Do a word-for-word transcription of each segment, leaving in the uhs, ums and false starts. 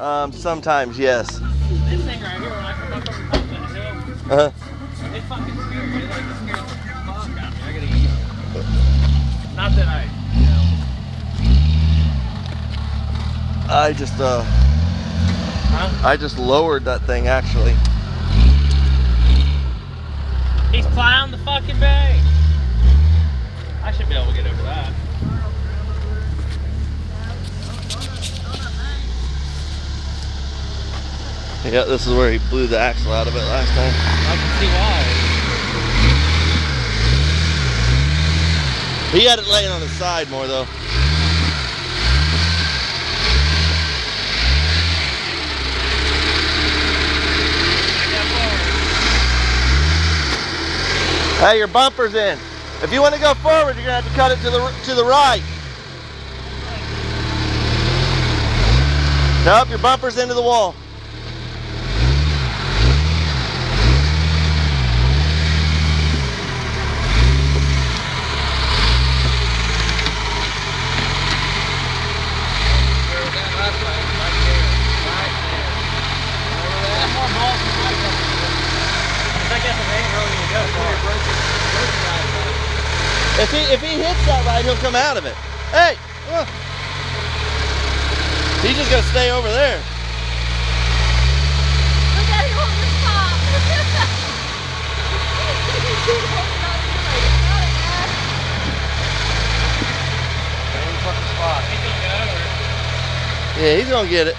Um, sometimes, yes. This thing right here, when I come up over top of that hill, Uh-huh. they fucking scare me. They like to scare the fuck out of me. I gotta eat them. Not that I, you know. I just, uh, huh? I just lowered that thing, actually. He's plowing the fucking bay. I should be able to get over that. Yeah, this is where he blew the axle out of it last time. I can see why. He had it laying on his side more though. Hey, your bumper's in. If you want to go forward, you're gonna have to cut it to the to the right. Nope, your bumper's into the wall. If he if he hits that right, he'll come out of it. Hey, look. He's just gonna stay over there. Look at him on the spot. Same fucking spot. He's gonna get over it. Yeah, he's gonna get it.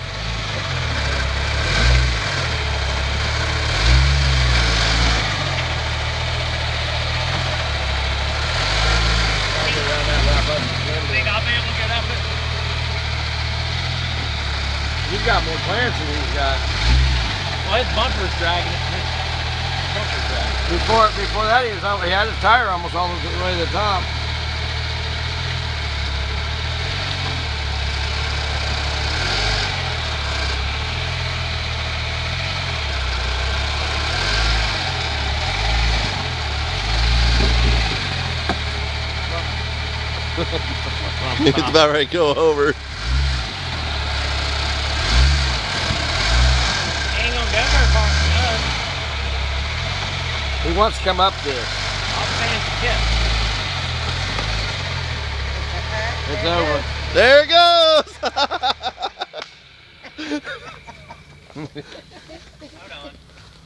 Think I'll be able to get up it? He's got more clearance than he's got. Well, his bumper's dragging it. His bumper's dragging it. Before before that, he was he had his tire almost all the way to the top. It's about ready to go over. Ain't gonna go very far from us. He wants to come up this. I'll stand the tip. It's over. There it goes. Hold on.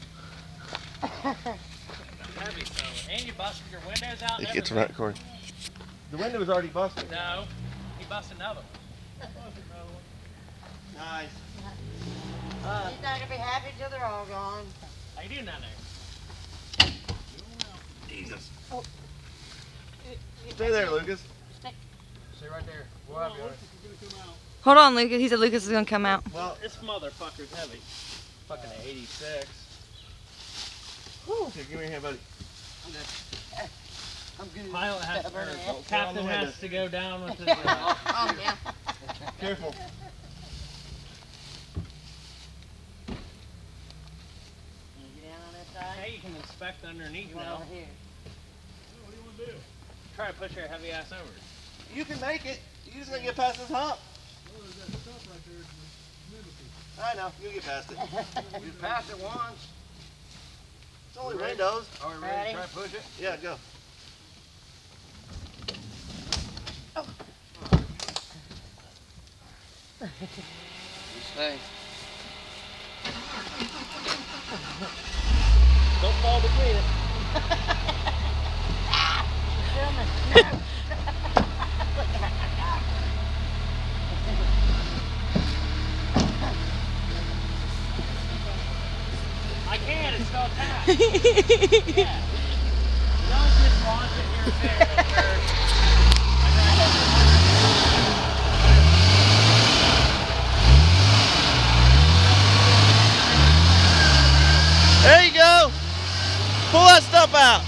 Heavy so. And you busted your windows out. It gets right cord. The window was already busted. No, he busted another one. Nice. Uh, He's not gonna be happy until they're all gone. How you doing down there? Jesus. Oh. Stay there, Lucas. Stay right there. We'll have you. Hold on, Lucas. He said Lucas is gonna come out. Well, this motherfucker's heavy. Fucking eighty-six. Whew. Here, give me your hand, buddy. I'm good. Pilot has to, or captain has to go down with his. Uh, Oh, yeah. Careful. Can you get down on this side? hey, you can inspect underneath Well, now. over here. What do you want to do? Try to push your heavy ass over. You can make it. You just gotta get past this hump. I know. You'll get past it. You passed it once. It's only windows. Are we ready to try to push it? Yeah, go. You stay. Don't fall between it. I can, it's still attached. Yeah. You don't just launch it here and there. There you go. Pull that stuff out.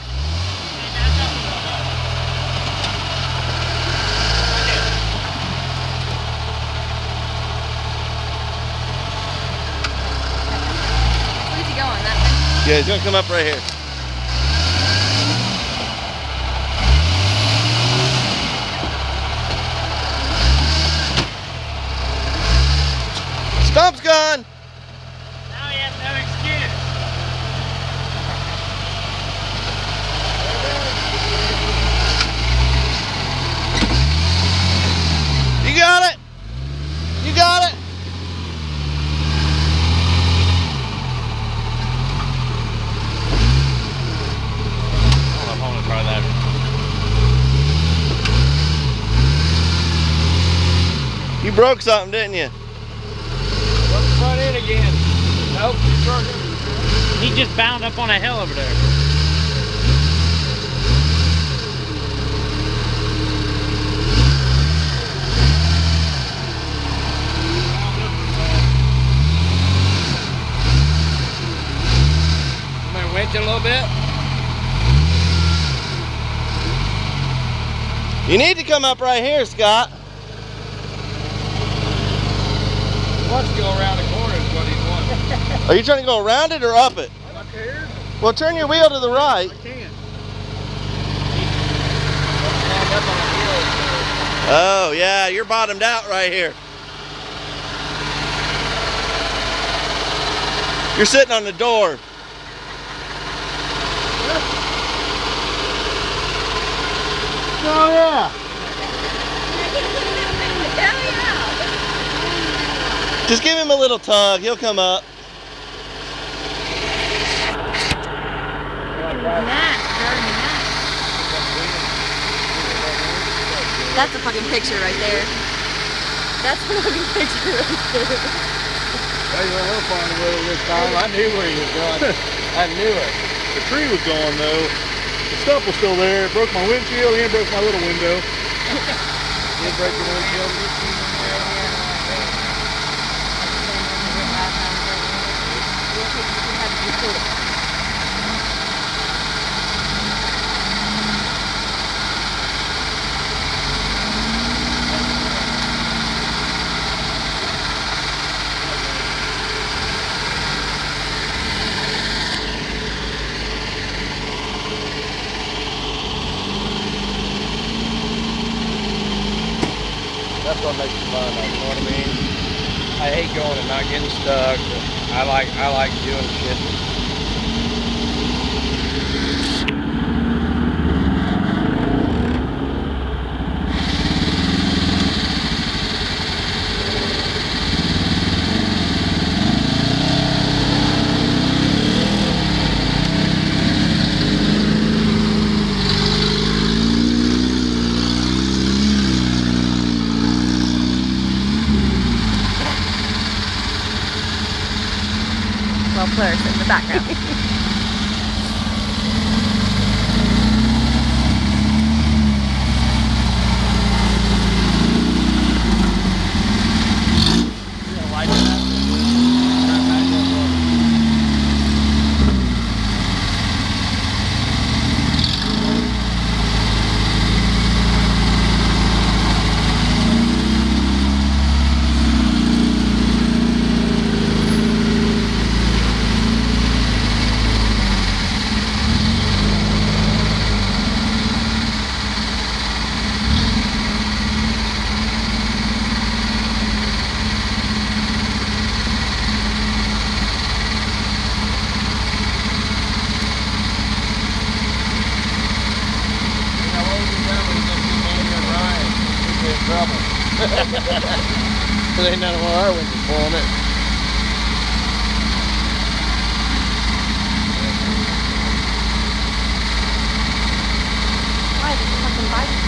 Where's he going? That way? Yeah, he's gonna come up right here. Stump's gone. Now he has no excuse. You got it. You got it. Hold on, hold on, try that. You broke something, didn't you? What's the front end again? Nope, he's working. He just bound up on a hill over there. I'm gonna winch it a little bit. You need to come up right here, Scott. He wants to go around the corner is what he wants. Are you trying to go around it or up it? Up here? Well, turn your wheel to the right. I can't. Stand up on the hill. Oh, yeah, you're bottomed out right here. You're sitting on the door. Oh yeah. Just give him a little tug. He'll come up. That's a fucking picture right there. That's a fucking picture right there. Hey, well, we'll find a way this time. I knew where he was going. I knew it. The tree was gone though. The stuff was still there. It broke my windshield and it broke my little window. Did break the windshield. That's what makes it fun, though, you know what I mean? I hate going and not getting stuck. I like I like doing shit. Well, Claire's in the background. There ain't none of our winches pulling it. Why is it fucking biting?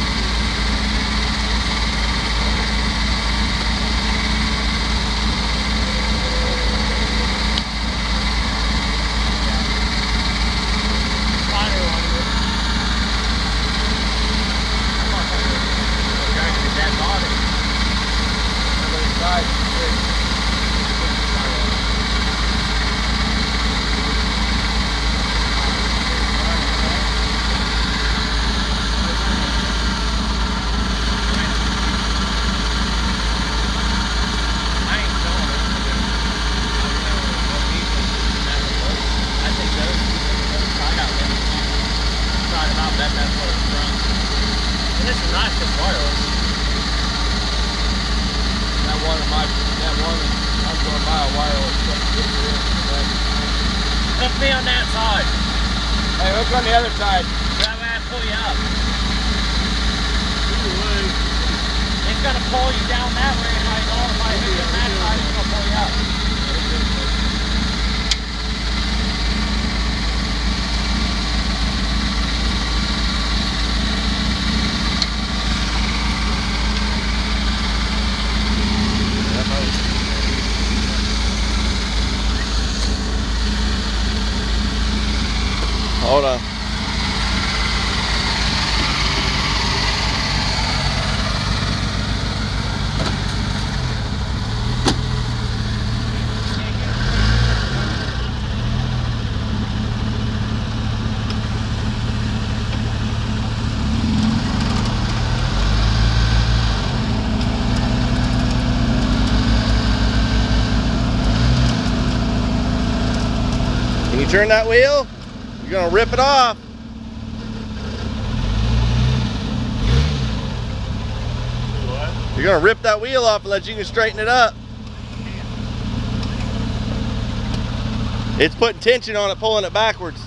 That one of my, that one, I'm going by a wireless truck. Hook me on that side. Hey, hook on the other side. That way I pull you up. Either way. It's gonna pull you down that way, and I know if I hook you on that side, it's gonna pull you up. Hold on. Can you turn that wheel? You're gonna rip it off. What? You're gonna rip that wheel off unless you can straighten it up. It's putting tension on it, pulling it backwards.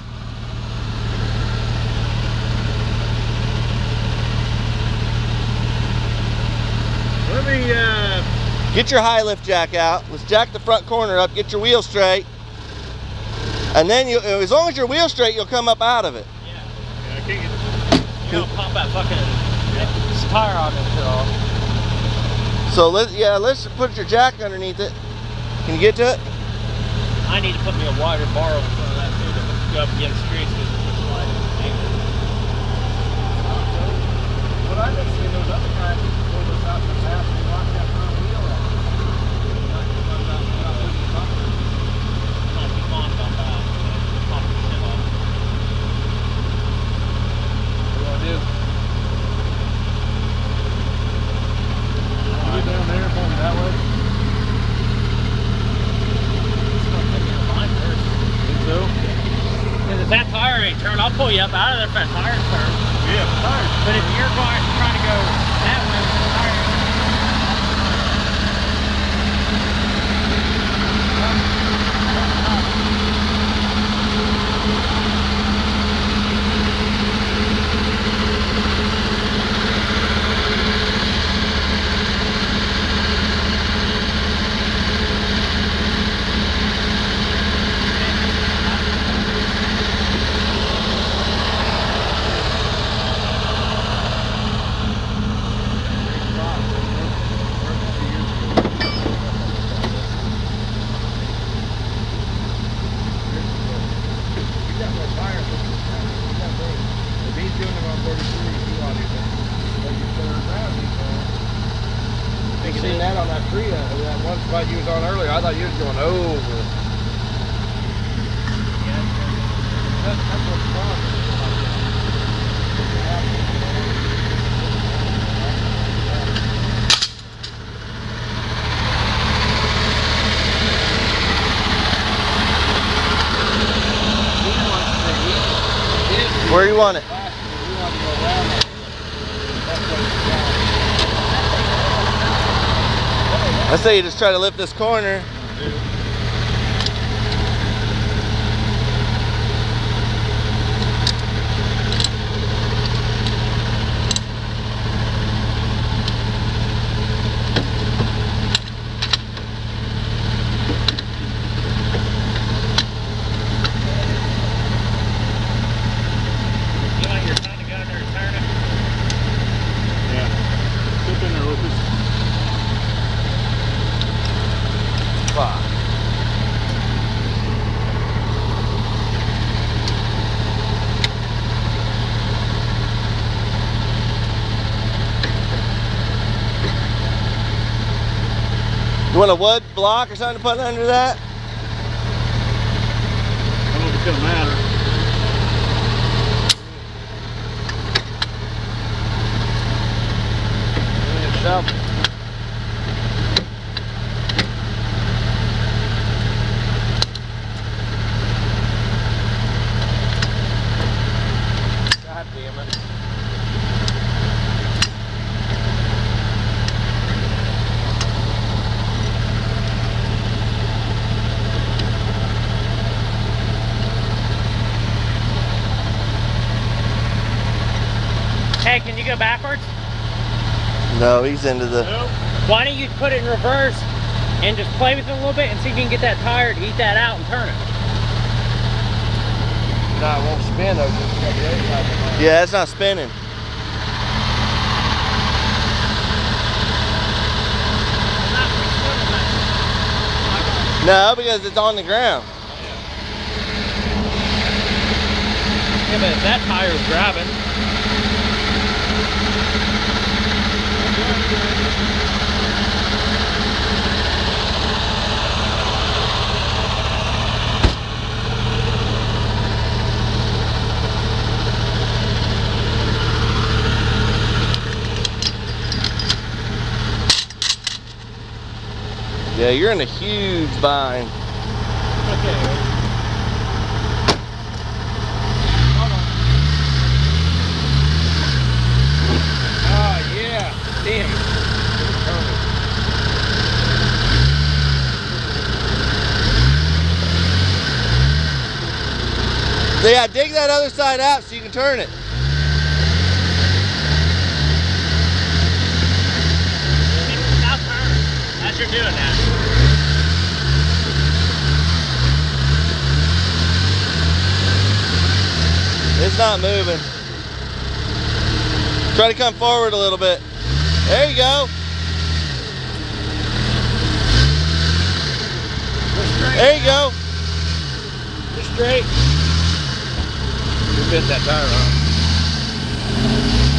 Let me, uh... Get your high lift jack out. Let's jack the front corner up, get your wheel straight. And then, you, as long as your wheel's straight, you'll come up out of it. Yeah. Yeah, I can't get... You don't pop that fucking yeah. tire on it all. So, let, yeah, let's put your jack underneath it. Can you get to it? I need to put me a wider bar in front of that too to go up against streets because it's just wide angle. What I've been seeing those other guys pull this out the path and lock that front wheel up. Not not not not losing bumpers. Not keep on bump out. Pop the shit off. What do you want to do? You get down there, pull them that way. Think so? Because if that tire ain't turned, I'll pull you up out of there if that tire's turned. Yeah, tires. But if you're going, trying to go that way with the tire, Seen that on that tree, uh, that one spot you was on earlier. I thought you was going over. yeah, That's, that's what's wrong. Where you want it? We want to go around that. That's what it's wrong. I say you just try to lift this corner. you want your son to go in there and turn it? Yeah. Slip in there, Lucas. Fuck. You want a wood block or something to put under that? I don't know if it's gonna matter. Shovel. God damn it. Hey, can you go backwards? No, he's into the. Nope. Why don't you put it in reverse and just play with it a little bit and see if you can get that tire to eat that out and turn it. No, it won't spin though, because it's got the other side behind. Yeah, it's not spinning. No, because it's on the ground. Yeah, but if that tire's grabbing. Yeah, you're in a huge bind. Okay. Oh yeah, damn. So yeah, dig that other side out so you can turn it. Now turn as you're doing that. It's not moving. Try to come forward a little bit. There you go. There you go. Just straight. You bent that tire on.